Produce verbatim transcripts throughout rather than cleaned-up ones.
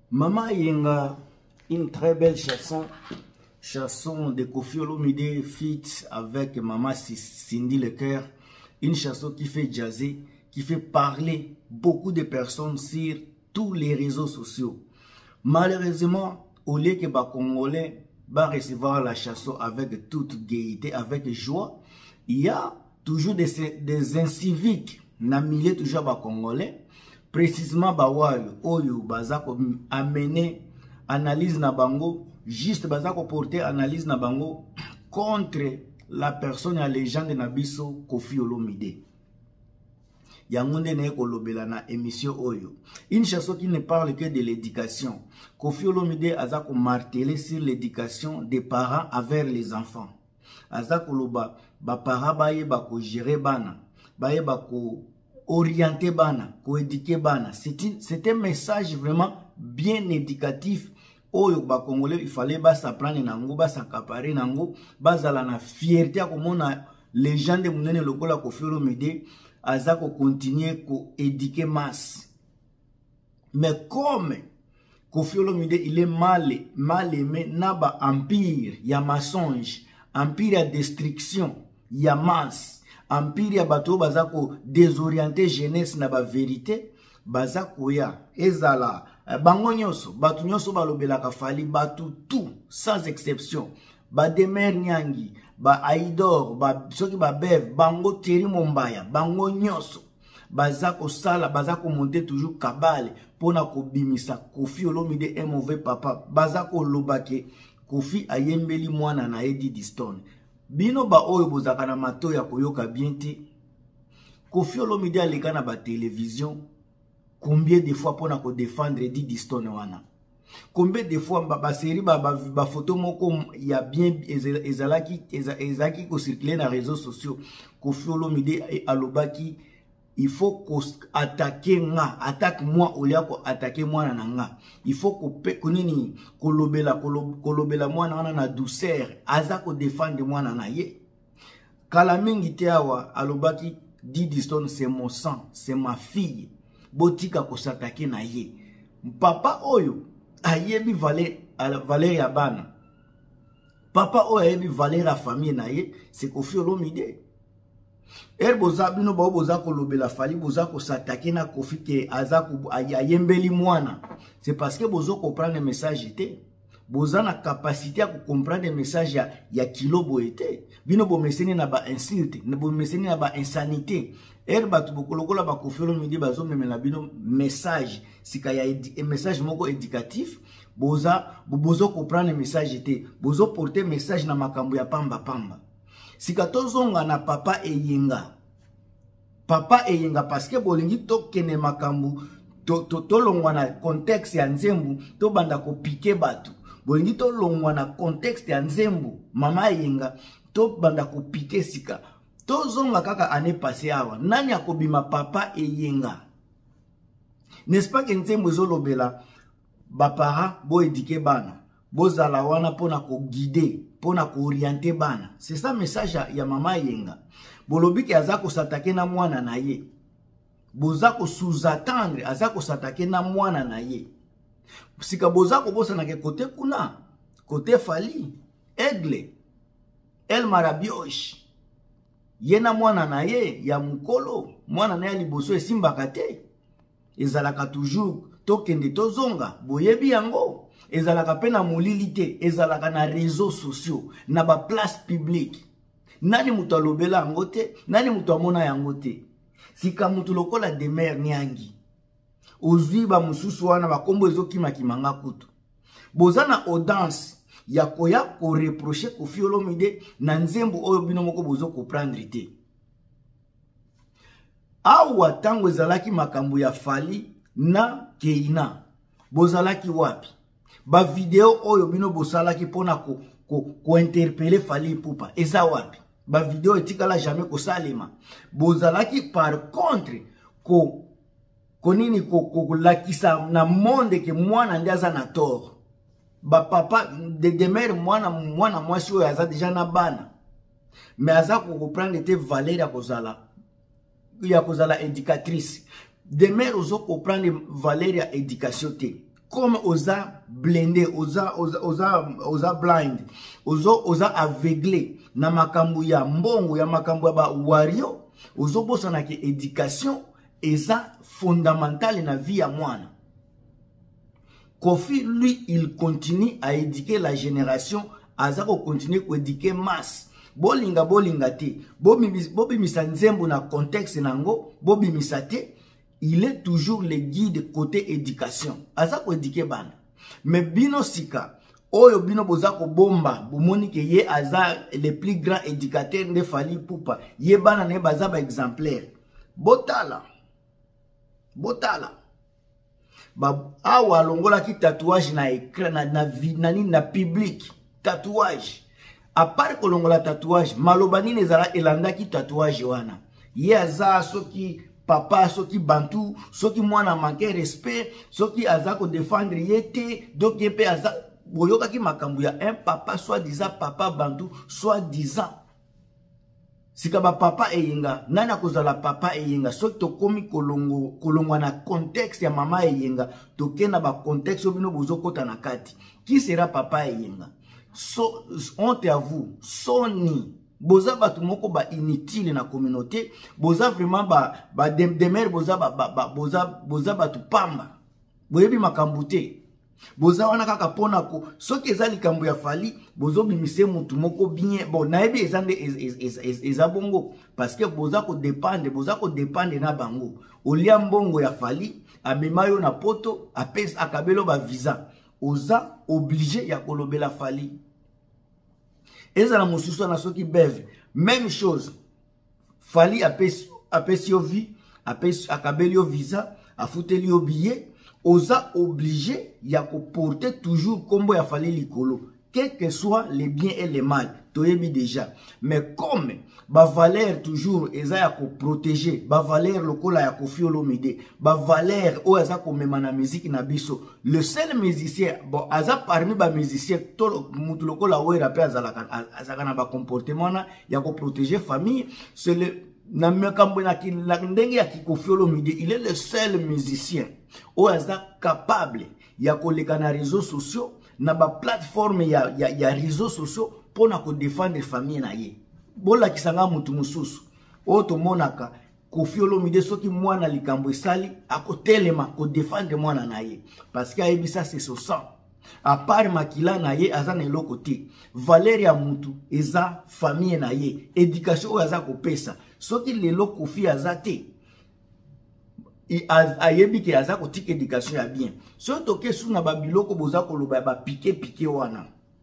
Mama Yenga, une très belle chanson, chanson de Koffi Olomide feat avec Mama Cindy Leclerc, une chanson qui fait jazzer, qui fait parler beaucoup de personnes sur tous les réseaux sociaux. Malheureusement, au lieu que les Congolais va recevoir la chanson avec toute gaieté, avec joie, il y a toujours des, des inciviques, na milieu toujours les Congolais, précisément bawayo oyo bazako amener analyse na bango, juste bazako porter analyse na bango contre la personne à légende na biso Koffi Olomide. Yangonde ne kolobela na émission oyo. Une chanson qui ne parle que de l'éducation. Koffi Olomide azako marteler sur l'éducation des parents envers les enfants. Azako loba ba parents baye ba ko gérer bana, baye ba ko orienter bana, ko éduquer bana. C'est un message vraiment bien éducatif. Oyo ba Congolais il fallait ba s'apprendre nango, ba s'accaparer nango, ba zala na fierté à komona légende munene lokola Koffi Olomide azako continuer ko éduquer masse. Mais comme Koffi Olomide il est mal mal aimé naba empire ya mensonge, empire ya destruction ya masse, empire ya bato bazako désorienter jeunesse na ba vérité, bazako ya ezala bango nyonso batu nyonso balobelaka fali batu tout sans exception, ba Demer Nyangi, ba Aidor, ba soki ba Bev, bango Thierry Mombaya, bango nyonso bazako sala, bazako monter toujours kabale pona ko bimisa Koffi Olomide un mauvais papa, bazako lobake Koffi ayembeli mwana na Eddie Diston. Bino ba oyo bozaka na mato ya koyoka bien te, Koffi Olomide aleka na ba télévision combien de fois pour nous défendre Eddie Diston wana? Combien de fois ba série ba ba photo moko il y a bien ezalaki ezaki ko circuler dans les réseaux sociaux. Koffi Olomide et alobaki il faut qu'on attaquer nga, attaque moi au lieu ko attaquer moi na nga. Il faut ko pe konini kolobela kolobela moi na na douceur, aza ko défendre moi na ye. Kala mingi te awa alobaki Eddie Diston c'est mon sang, c'est ma fille. Botika ko s'attaquer na ye. Papa oyo ayebi valer valer ya bana. Papa oyo ayebi valer la famille na ye, c'est Koffi Olomide. Er boza bino ba boza ko lobela fali boza ko s'attaquer na Koffi ke azaku ayembeli mwana. C'est parce que bozo comprendre le message était. Boza na capacité à comprendre le message ya ya kilo boete. Bino bo meseni na ba insulte, na bo meseni na ba insanité. Er batu bokolokola ba Koffi Olomide bazo memela bino message sika ya un message moko éducatif, boza bozo comprendre le message était, bozo porter message na makambo ya pamba pamba. Sika tozonga na papa eyenga. Papa eyenga parce que bolingi tokene makambo to to tolongwa na contexte ya nzembu to banda ko piquer batu. Bolingi tolongwa na contexte ya nzembu mama eyenga to banda ko piquer sika. Tozonga kaka année passée awa nani akobima papa eyenga. N'est-ce pas que nzembo zolobela ba para bo éduquer bana, bo zala wana pona ko guider, pona ko orienter bana. C'est ça message ya mama eyenga. Bolobi ki azako s'attaquer na mwana na ye. Bozako sous-attendre azako s'attaquer na mwana na ye. Sika bozako bosa na ke côté kuna, côté Fali, Aigle, El Marabioche. Yena mwana na ye ya mukolo, mwana na ya liboso esimbaka te. Ezalaka toujours tokende tozonga, boyebi yango. Ezalaka pe na molili te, ezalaka na réseaux sociaux, na ba place publique. Nani mutu alobela yango te, nani mutu amona yango te. Sika mutu lokola Demer Nyangi. Ozwi ba mususu wana bakombo ezokima kimanga kutu. Bozana audience ya koya ko reprocher Koffi Olomide na nzembo oyo bino moko bozo ko prendre te. Awa tango ezalaki makambo ya Fali na Keina. Bozalaki wapi? Ba video oyo bino bosalaki pona ko ko, ko interpeller Fali Ipupa. Eza wapi? Ba video etikala jamais ko salema. Bozalaki par contre ko konini ko ko lakisa na monde ke mwana ndiaza na tort. Ba papa de Demer mwana mwana mwasi oyo aza déjà na bana. Mais aza ko comprendre te valeur ya kozala ya kozala éducatrice. Demer ozo comprendre valeur ya éducation te. comme oza blindé, oza oza oza oza blind, ozo oza aveuglé na makambo ya mbongo ya makambo ya ba wario, ozo bosa na ke éducation eza fondamentale na vie ya mwana. Kofi lui il continue à éduquer la génération, azako continue à éduquer masse. Bolinga bolinga te, bobi misa nzembo na contexte nango, bobi misate. Il est toujours le guide côté éducation. Azako éduquer bana. Mais bino sika, oyo bino bozako bomba, bomoni ke ye aza le plus grand éducateur de Fally Ipupa. Ye bana ne baza ba exemplaire. Botala. Botala. Ba awa longola ki tatouage na écran na na na, na, na public. Tatouage. À part que longola tatouage, malobani nezala elanda ki tatouage wana. Ye aza soki papa soki bantu, soki mwana manque respect, soki azako défendre yete, donc yepe aza boyoka ki makambu ya un papa soit disant papa bantu, soit disant sika ba papa eyenga, nana kozala papa eyenga, soki to komi kolongo kolongwa na contexte ya mama eyenga, to kena ba contexte obino bozo kota na kati. Qui sera papa eyenga? So honte à vous, Sony boza batu moko ba inutile na communauté, boza vraiment ba ba demer boza ba, ba, ba boza boza batu pamba. Boyebi makambute. Boza wana kaka pona ko soki eza likambo ya Fally, bozo bimise mutu moko bien. Bon naebi ezande eza bongo parce que boza ko dépendre, boza ko dépendre na bango. Olia mbongo ya Fally, amemayo na poto, apes akabelo ba visa. Oza obligé ya kolobela Fally. Ezala mosusu na soki beve, même chose. Fally apesi apesi yo vie, apesi akabeli yo visa, afuteli yo billet, oza obligé ya ko porter toujours kombo ya Fally likolo, quel que soit les biens et les mal, toyebi déjà. Mais comme ba valeur toujours eza ya ko protéger, ba valeur lokola ya Koffi Olomide, ba valeur o eza ko mema na musique na biso. Le seul musicien, bon, aza parmi ba musiciens, to mutu lokola o rapper azalaka azaka na ba comportement na ya ko protéger famille, c'est le na mekambo na ki la ndenge ya Koffi Olomide, il est le seul musicien o eza capable ya ko leka na réseaux sociaux, na ba plateforme ya ya, ya réseaux sociaux pour na ko défendre famille na ye. Bola kisanga mutu mususu oto monaka Koffi Olomide soki mwana likambo esali akotelema ko défendre mwana na ye parce que ayebi ça c'est son sang. À part makila na ye aza na eloko te, valeur ya mutu eza famille na ye, éducation o aza kopesa soki lelo Koffi aza te ayebi ke aza ko tika éducation ya bien. So toke su na babiloko boza koloba ba piqué piqué wana.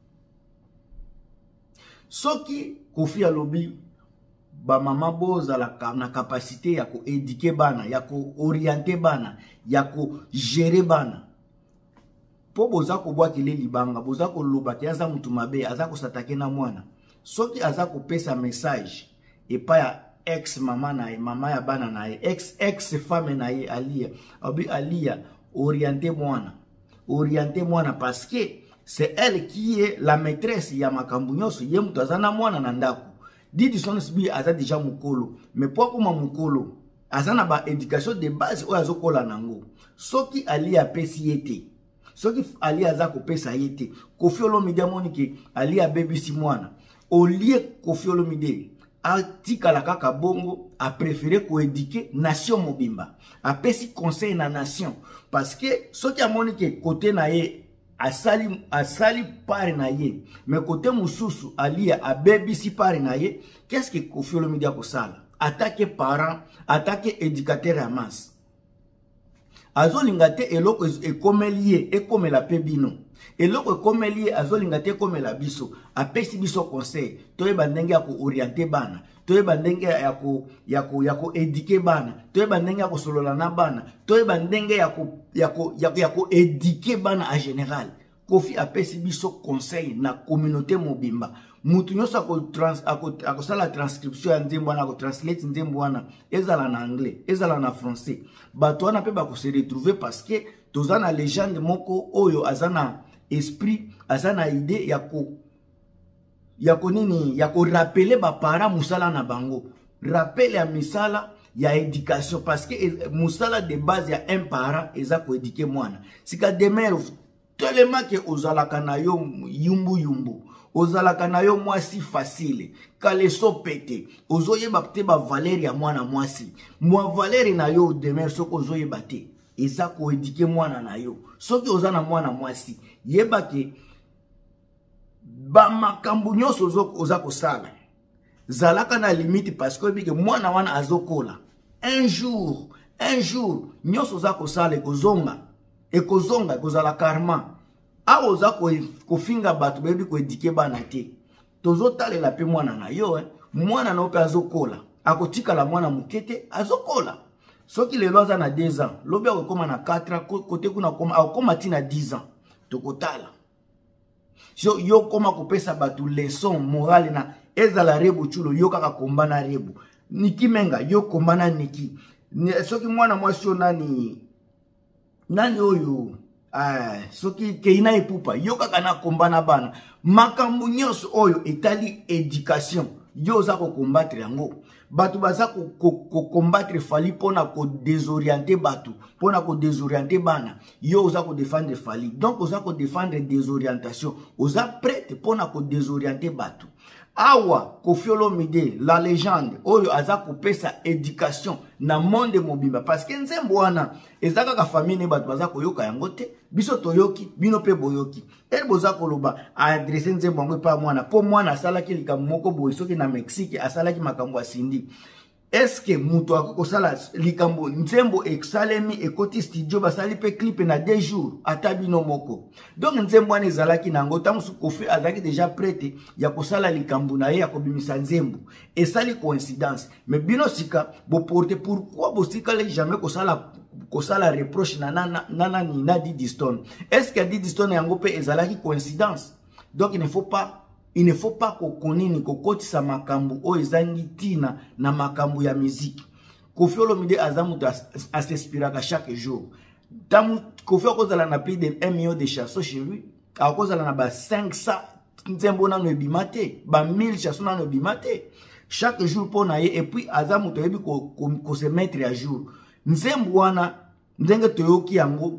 Soki Koffi alobi ba mama boza la na capacité ya ko éduquer bana, ya ko orienter bana, ya ko gérer bana. Po boza ko bwa kile libanga, boza ko loba ke aza mutu mabe, aza ko satake na mwana. Soki aza ko pesa message et pas ya ex mama na ye, mama ya bana na ye, ex ex femme na ye alia. Obi alia orienter mwana. Orienter mwana parce que c'est elle qui est la maîtresse ya makambu nyoso, ye mutu azana mwana na ndako. Didi son sibi aza déjà mukolo, mais pour kuma mukolo azana ba éducation de base o azokola nango. Soki ali apesi yete, soki ali aza ko pesa yete, Koffi Olomide monike ali a bebisi mwana. Au lieu Koffi Olomide atika la kaka bongo a préféré ko éduquer nation mobimba, a pesi conseil na nation parce que soki a monike côté na ye asali asali pare na ye, mais côté mususu alia abebisi pare na ye. Qu'est-ce que Koffi Olomide a kosala? Attaquer parents, attaquer éducateur à masse. Azolingate eloko ekomelié ekomela pebino. Eloko ekomelié azolingate ekomela biso, apesi biso conseil, toyeba ndenge ya ko orienter bana, toyeba ndenge ya ko ya ko ya ko éduquer bana, toyeba ndenge ya ko solola na bana, toyeba ndenge ya ko ya ko ya ko éduquer bana en général. Koffi apesi biso conseil na communauté mobimba. Mutu nyoso ako trans ako akosala transcription ya nzembo wana, ako translate nzembo wana, ezala na anglais, ezala na français. Bato wana pe ba ko se retrouver parce que tozana légende moko oyo azana esprit, azana idée ya ko ya ko nini ya ko rappeler ba para musala na bango. Rappel ya misala il y a éducation parce que musala de base il y a un parent eza ko éduquer mwana sika demeure tellement que ozalaka na yo yumbu yumbu ozalaka na yo mwasi facile kaleso pete ozoyeba te ba valeur ya mwana mwasi mwa valeur na yo demeure soko ozoyeba te eza ko éduquer mwana na yo soki ozana mwana mwasi yeba ke ba makambu nyonso oza kosala zalaka na limite parce que bike mwana wana azokola un jour un jour nyonso oza kosala ekozonga ekozonga ekozala karma a oza kofinga bato bebi koedike bana te tozotalela pe mwana na yo eh. Mwana na yo pe azokola akotikala mwana mukete azokola soki lelo aza na deux ans lobi akokoma na quatre ans kote kuna akokoma ti na dix ans tokotala so yo koma kopesa bato leçon morale na ezala rebu chulo yo kaka kombana rebu niki menga yo kombana niki soki mwana mwasi yo nani nani oyo ah soki keina epupa yo kaka na kombana bana makambo nyonso oyo etali éducation yo za ko combattre yango batu baza ko ko combattre fali pona ko désorienter batu pona ko désorienter bana yo za ko défendre fali donc oza ko défendre désorientation oza prête pona ko désorienter batu awa Koffi Olomide la légende oyo aza kopesa éducation na monde mobimba parce que nzembo wana ezaka ka famille ne batu baza koyoka yango te biso toyoki bino pe boyoki el boza koloba adresser nzembo yango pa mwana po mwana asalaki likambo moko boye soki na Mexique asalaki makambo asindi est-ce que muto akosala likambo nzembo exalemi ekoti studio basali pe clip na deux jours atabino moko donc nzembo wana ezalaki nango tamusu Koffi azaki déjà prêt ya kosala likambo na ye ya kobimisa nzembo esali coïncidence mais bino sika bo porter pourquoi bo sika le jamais kosala kosala reproche na nana nana ni na Diddy Stone est-ce que Diddy Stone yango pe ezalaki coïncidence donc il ne faut pas il ne faut pas kokonini kokotisa makambu o ezangi tina na makambu ya musique Koffi Olomide azamu s'inspiraka chaque jour tamu Koffi akozala na plus de un million de chansons chez lui akozala na ba cinq cents nzembo na no ebimate ba mille chansons na no ebimate chaque jour pona ye et puis azamu to yebi ko, ko, ko se mettre à jour nzembo wana ndenge toyoki yango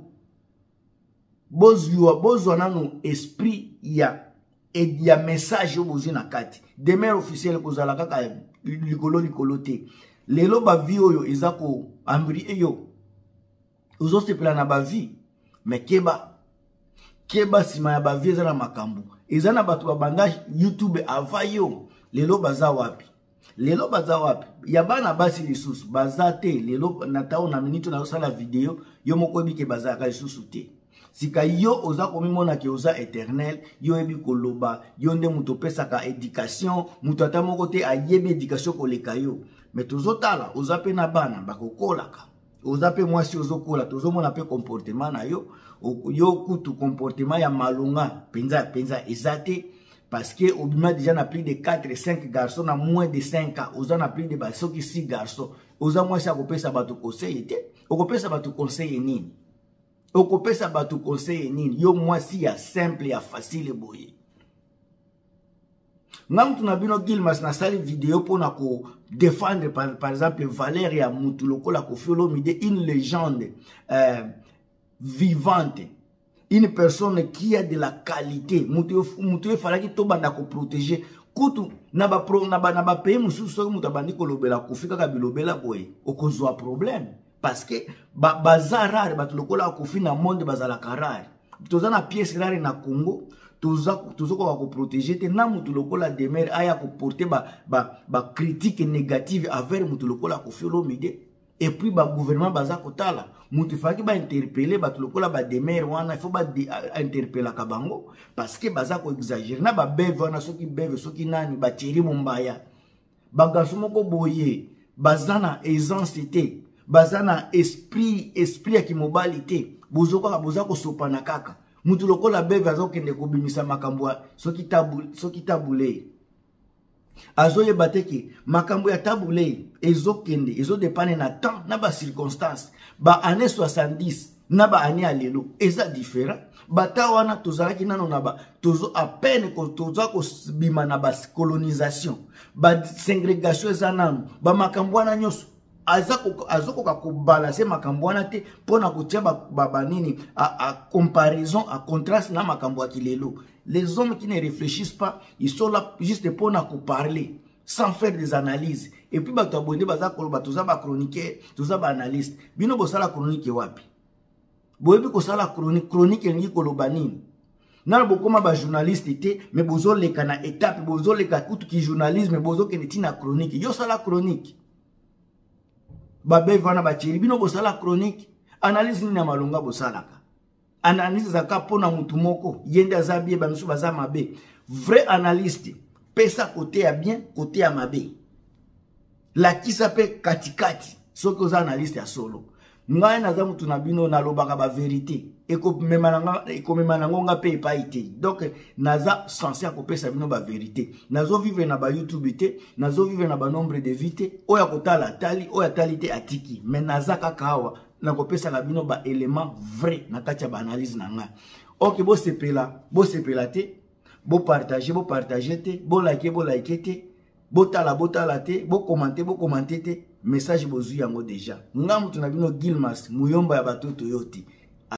bozwa bozwa na no esprit ya et il y a message au bout na kati demeure officiel kozala kaka likolo likolo te lelo ba vie oyo ezako ambri eyo uzo se plana ba vie mais keba keba sima ya ba vie ezana makambu ezana batu ba bandage YouTube avayo lelo baza wapi lelo baza wapi ya bana basi lisusu baza te lelo natao na minute na sala video yo moko bike baza ka lisusu te sika yo oza komimona ke oza éternel yo ebi koloba yo nde muto pesaka éducation muto ata moko te ayebi éducation koleka yo mais tozotala oza pe na bana bakokolaka oza pe mwasi ozokola tozomona pe comportement na yo yo kutu comportement ya malunga penza penza ezate parce que obima déjà na plus de quatre cinq garçons na moins de cinq ans oza na plus de basoki six garçons oza mwasi akopesa bato conseil te okopesa bato conseil nini okopesa bato conseil nini yo mwasi ya simple ya facile boye ngam tuna bino Gilmas na sali vidéo pona ko défendre par, par exemple valeur ya mutu lokola Koffi Olomide une légende euh, vivante une personne qui a de la qualité mutu mutu falaki to banda ko protéger kutu na ba pro na ba na ba pays mususu so mutu bandi ko lobela Koffi kaka bilobela boye okozwa problème parce que ba bazarare ba tulokola Koffi na monde bazala karare toza na pièce rare na Congo toza tozoko ba ko protéger te na mutu lokola demeure aya ko porter ba ba ba critique négative envers mutu lokola Koffi Olomide et puis ba gouvernement baza kotala mutu faki ba interpeller ba tulokola ba demeure wana il faut ba interpeller ka bango parce que baza ko exagérer na ba beve wana soki beve soki nani ba Thierry Mumbaya ba gaso moko boye bazana aisance te bazana esprit esprit ya kimobalité bozoko boza ko sopana kaka mutu lokola beve azokende kobimisa makambo soki tabu soki tabule azoye bateki makambo ya tabule ezokende ezo dépendre na temps na ba circonstances ba année soixante-dix na ba année alelo eza différent bata wana tozalaki nano na ba tozo à peine ko toza ko bima na ba colonisation ba ségrégation eza nano ba makambo wana nyoso azokoka kobalanse makambo wana te mpona kotia banini à comparaison, à contraste na makambo ya kilelo. Les hommes qui ne réfléchissent pas, ils sont là juste mpona koparler sans faire des analyses. Et puis bato abonde baza koloba toza ba chroniqueur, toza ba analyste. Bino bosala chronique wapi? Boyebi kosala chronique, chronique ngi koloba nini? Nal bokoma ba journaliste te, mais bozo leka na étape, bozo leka kutu ki journalisme, bozo keneti na chronique. Yo sala chronique. Babe vana ba chiri bino bosala chronique. Analyse ni na malonga bosalaka. Analyse zaka pona mutu moko, yende azabie ba misu baza mabe. Vrai analyste, pesa côté ya bien, côté ya mabe. La qui s'appelle katikati, so ko za analyste ya solo. Ngai naza mutu na bino na lobaka ba vérité. Eko memananga eko memananga nga pe pa ite. Donc naza censé akopesa bino ba vérité. Nazo vivre na ba YouTube te, nazo vivre na ba nombre de vite, oya kotala tali, oya talite atiki. Mais naza kakawa na kopesa la bino ba élément vrai na kati ya ba analyse na nga. OK, bo sepela, bo sepela te, bo partager, bo partager te, bo liker, bo liker te, bo tala, bo tala te, bo commenter, bo commenter te. Message bozu yango déjà. Nga mutu na bino Gilmas, muyomba ya batoto yote.